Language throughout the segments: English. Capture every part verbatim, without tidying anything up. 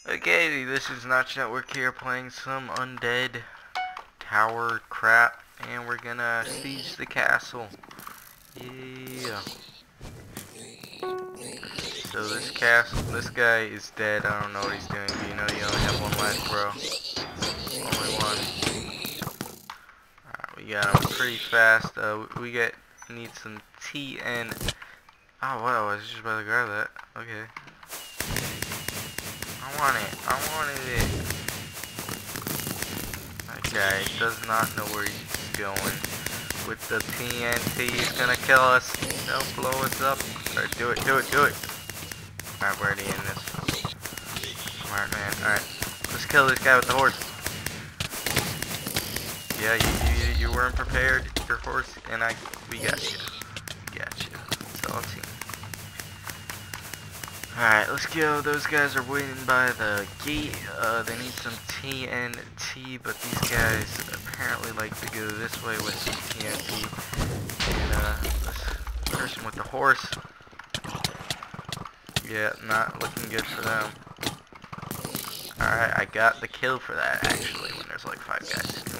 Okay, this is Notch Network here playing some undead tower crap, and we're gonna siege the castle. Yeah. So this castle, this guy is dead. I don't know what he's doing. Do you know you only have one life, bro? Only one. Alright, we got him pretty fast. Uh, we get need some tea and. Oh wow, I was just about to grab that. Okay. I want it. I wanted it. Okay, does not know where he's going. With the T N T, he's gonna kill us. Don't blow us up. Alright, do it, do it, do it. Alright, we're already in this. Smart man. Alright, let's kill this guy with the horse. Yeah, you, you, you weren't prepared. Your horse, and I, we got you. We got you. It's all team. Alright, let's go. Those guys are waiting by the gate. Uh, they need some T N T, but these guys apparently like to go this way with some T N T. And, uh, this person with the horse. Yeah, not looking good for them. Alright, I got the kill for that, actually, when there's like five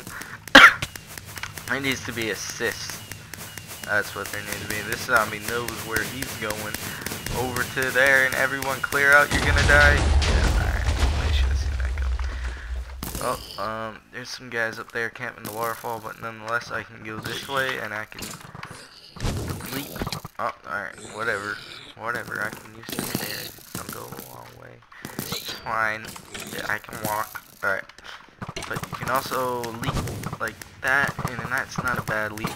guys. There needs to be assists. That's what there needs to be. This zombie knows where he's going. Over to there, and everyone clear out. You're gonna die. Yeah, alright. I should have seen that go. Oh, um, there's some guys up there camping the waterfall, but nonetheless, I can go this way, and I can leap. Oh, alright. Whatever. Whatever. I can use the stairs. Don't go a long way. It's fine. Yeah, I can walk. Alright. But you can also leap like that, and that's not a bad leap.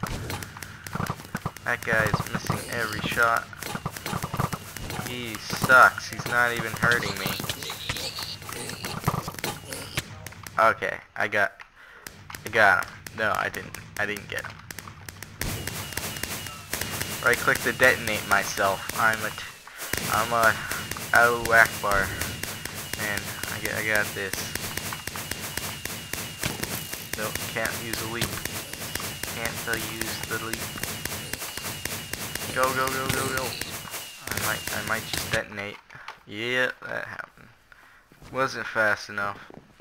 That guy is missing every shot. He sucks. He's not even hurting me. Okay, I got, I got him. No, I didn't. I didn't get him. Right click to detonate myself. I'm a, t I'm a Allahu Akbar, and I get, I got this. Nope, can't use a leap. Can't uh, use the leap. Go, go, go, go, go. I might, I might just detonate. Yeah, that happened. Wasn't fast enough.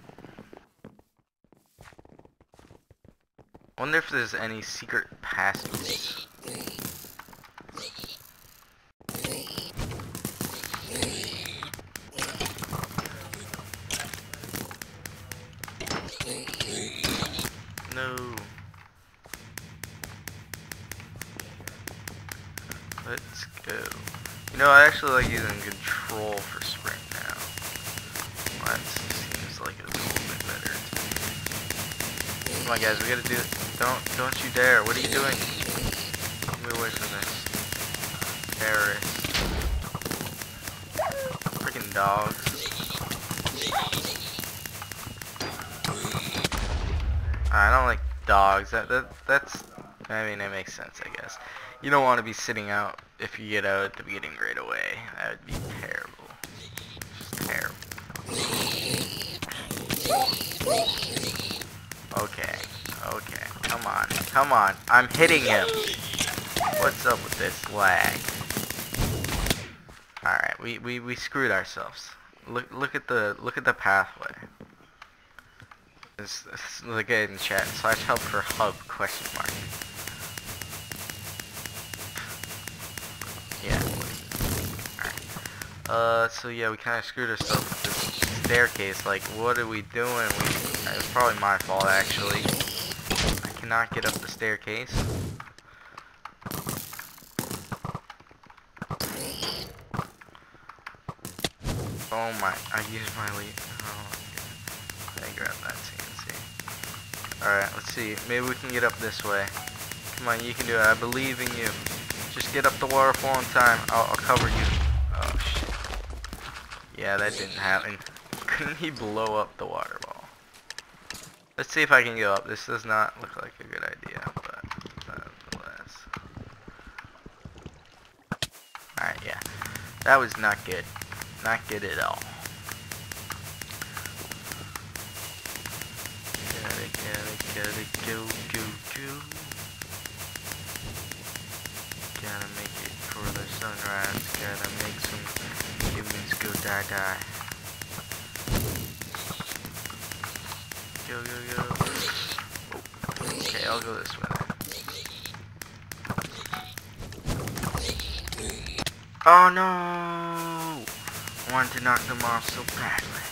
Wonder if there's any secret passages. No. Let's go. You know, I actually like using control for sprint now. That seems like it's a little bit better. Come on, guys, we gotta do it. Don't, don't you dare. What are you doing? Move away from this. Terrorist. Freaking dogs. I don't like dogs. That, that, that's, I mean, it makes sense, I guess. You don't want to be sitting out if you get out at the beginning right away. That would be terrible. Just terrible. Okay. Okay. Come on. Come on. I'm hitting him. What's up with this lag? Alright, we, we, we screwed ourselves. Look look at the look at the pathway. This, this, look at it in chat. Slash help for hub question mark. Yeah. Alright. Uh, so yeah, we kind of screwed ourselves with this staircase. Like, what are we doing? We, it's probably my fault, actually. I cannot get up the staircase. Oh my, I used my lead. Oh, okay. I grabbed that T N T. Alright, let's see. Maybe we can get up this way. Come on, you can do it. I believe in you. Just get up the waterfall in time. I'll, I'll cover you. Oh, shit. Yeah, that didn't happen. Couldn't he blow up the water ball? Let's see if I can go up. This does not look like a good idea, but nonetheless. Alright, yeah. That was not good. Not good at all. Gotta, gotta, gotta go, go, go. Gotta make it for the sunrise. Gotta make some humans go die die. go, go, go. Oh, okay, I'll go this way then. Oh no! I wanted to knock them off so badly.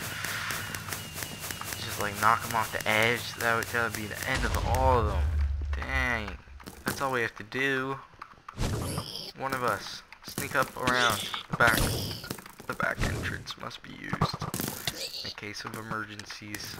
Just like knock them off the edge. That would, that would be the end of all of them. Dang. That's all we have to do. One of us. Sneak up around the back. The back entrance must be used in case of emergencies.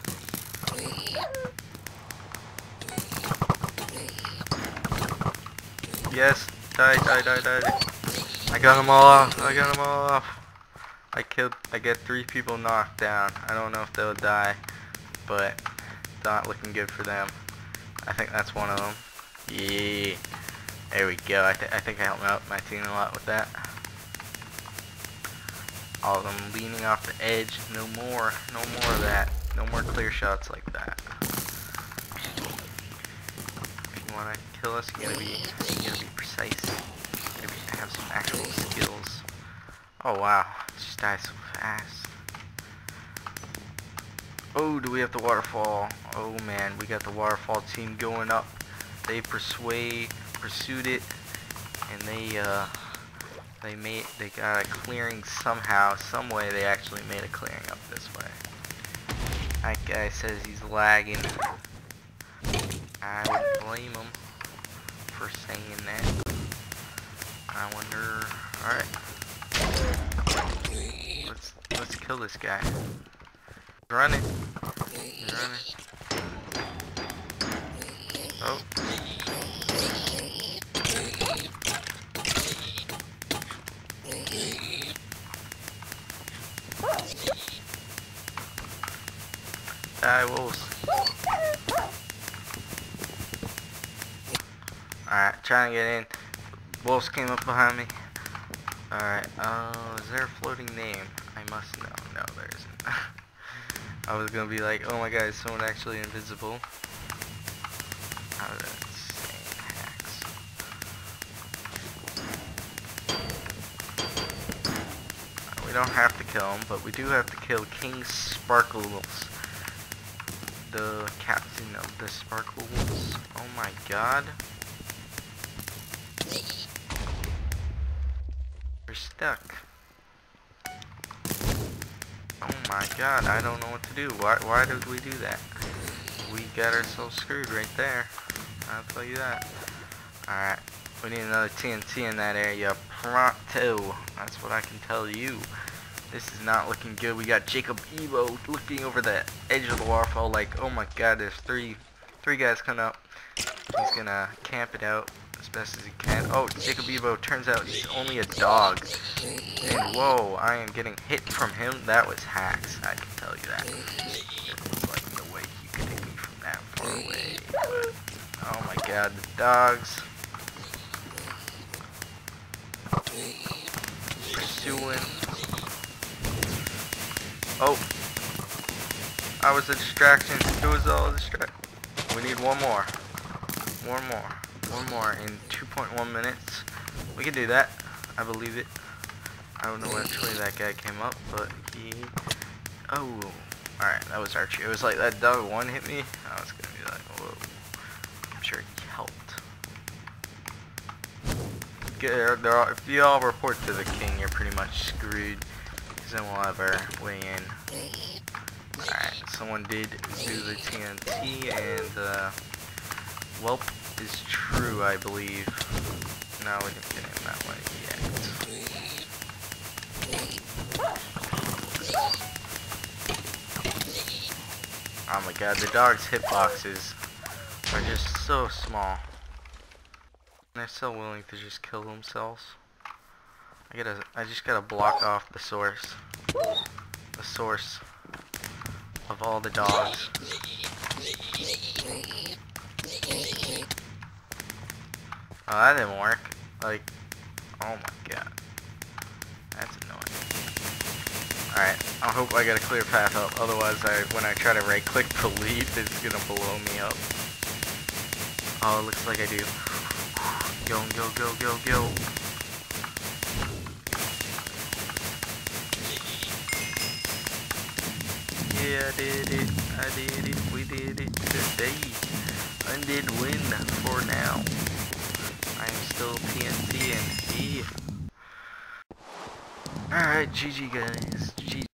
Yes, die, die, die, die. I got them all off. I got them all off. I killed. I get three people knocked down. I don't know if they'll die, but it's not looking good for them. I think that's one of them. Yeah. There we go. I, th I think I helped out my team a lot with that. All of them leaning off the edge. No more. No more of that. No more clear shots like that. If you want to kill us, you gotta be, you gotta be precise. You gotta have some actual skills. Oh wow. It just dies so fast. Oh, do we have the waterfall? Oh man, we got the waterfall team going up. They persuade, pursued it, and they uh, they made, they got a clearing somehow, some way. They actually made a clearing up this way. That guy says he's lagging. I would blame him for saying that. I wonder. All right, let's let's kill this guy. He's running. He's running. Oh. Die, wolves. Alright, trying to get in. Wolves came up behind me. Alright, uh, is there a floating name? I must know. No, there isn't. I was gonna be like, oh my god, is someone actually invisible? How did that insane hacks? We don't have to kill him, but we do have to kill King Sparkles, the captain of the Sparkles. Oh my god. We're stuck. Oh my god, I don't know what to do. Why, why did we do that? We got ourselves screwed right there. I'll tell you that. Alright, we need another T N T in that area pronto. That's what I can tell you. This is not looking good. We got Jacob Evo looking over the edge of the waterfall like, oh my god, there's three three guys coming up. He's gonna camp it out as best as he can. Oh, Jacob Evo, turns out he's only a dog. And whoa, I am getting hit from him. That was hacks, I can tell you that. There's like no way he could hit me from that far away. But, oh my god, the dogs. Pursuing. Oh. I was a distraction. It was all a distraction. We need one more. One more. One more in two point one minutes. We can do that. I believe it. I don't know which way that guy came up, but he... Oh. Alright, that was Archie. It was like that dog one hit me. I was gonna be like, whoa. I'm sure he helped. Get, they're all, if you all report to the king, you're pretty much screwed. Because then we'll have our way in. Alright, someone did do the T N T, and uh, Welp is true, I believe. No, we didn't get him that way yet. Oh my god, the dog's hitboxes are just so small. They're so willing to just kill themselves. I gotta, I just gotta block off the source. The source of all the dogs. Oh, that didn't work. Like, oh my god. That's annoying. Alright, I hope I got a clear path up. Otherwise, I, when I try to right click to leave, it's gonna blow me up. Oh, it looks like I do. Go, go, go, go, go. Yeah, I did it. I did it. We did it today. I did win for now. I am still T N T and E. Alright, G G guys. G G.